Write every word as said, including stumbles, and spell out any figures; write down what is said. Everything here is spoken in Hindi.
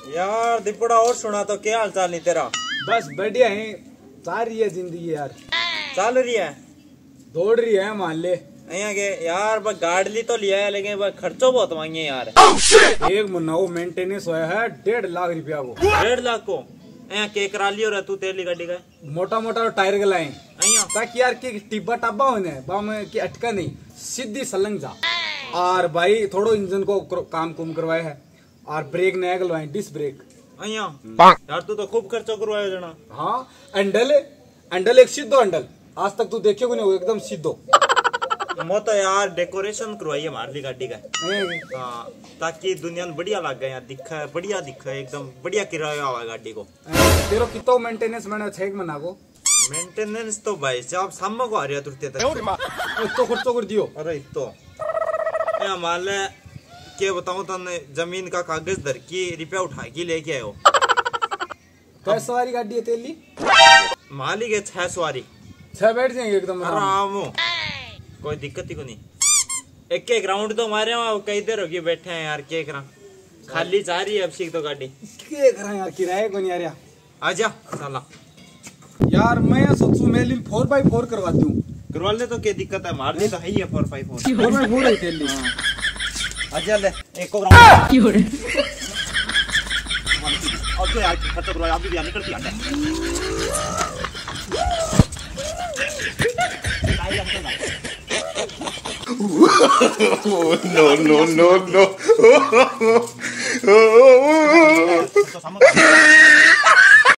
यार दीपड़ा और सुना तो क्या हाल चाल नहीं तेरा? बस बढ़िया है, चल रही है जिंदगी यार। चल रही है, दौड़ रही है मान ले। यहाँ के यार बस गाड़ी तो लिया है लेकिन बस खर्चो बहुत मांगे यार। एक महीना वो मेंटेनेंस हुआ है डेढ़ लाख रुपया को। डेढ़ लाख को यहाँ के करा लियो रे तू तेली गाड़ी का? मोटा मोटा टायर गलाए यहाँ ताकि यार की टिब्बा टाब्बा होने बाम की अटका नहीं, सीधी सलंग जा। और भाई थोड़ो इंजन को काम कुम करवाए है और ब्रेक नया गलवाए, डिस्क ब्रेक। यहाँ यार तू तो खूब खर्चो करवाया जना। हाँ एंडल है, एंडल एक सीधो एंडल, आज तक तू देखे को नहीं, एकदम सीधो। मो तो यार डेकोरेशन करवाई है मारली गाड़ी का। हाँ ताकि दुनिया में बढ़िया लग गया, दिखा बढ़िया दिखा एकदम बढ़िया किराया हुआ गाड़ी को। तेरो कितो मेंटेनेंस मैंने छह महीना को मेंटेनेंस तो भाई साहब सामने को आ रहा तुरते तक तो खर्चो कर दियो। अरे तो यार मान ले क्या बताऊं तने, जमीन का कागज धर की रुपया उठा के लेके आयो। कैसे सवारी गाड़ी है तेली? मालिक है छह सवारी, छह बैठ जाएंगे एकदम आराम हो, कोई दिक्कत ही को नहीं। एक एक राउंड तो मारे वहाँ कई देर होगी बैठे हैं यार। क्या करा खाली जा रही है अब सीख तो गाड़ी। क्या करा यार, किराए को नहीं आ रहा। आजा साला यार मैं सोचू मैं लिन फोर बाई फोर करवा दूं। करवा ले तो क्या दिक्कत है, मार ली तो है ही है four by four. Four by four है तेली। आजा ले एक को राउंड और तो यार खर्चा करवा आप भी निकल के आता है। no, no, no, no.